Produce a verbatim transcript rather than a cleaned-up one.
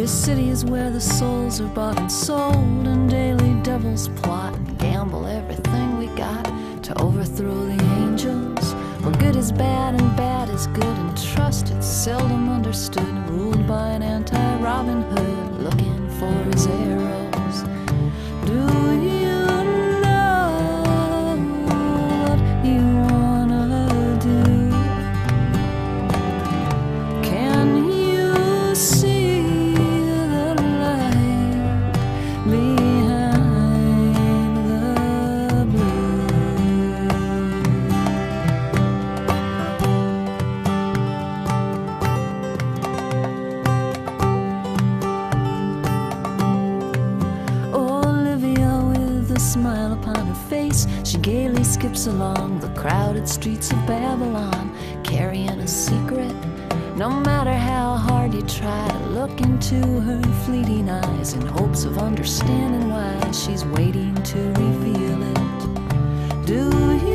This city is where the souls are bought and sold, and daily devils plot and gamble everything we got to overthrow the angels. Where good is bad and bad is good, and trust it's seldom understood, ruled by an anti-Robin Hood looking for his arrows. Do you know what you wanna do? Can you see the light behind the blue? Olivia, with a smile upon her face, she gaily skips along the crowded streets of Babylon, carrying a secret. No matter how hard you try to look into her fleeting eyes, in hopes of understanding why she's waiting to reveal it. Do you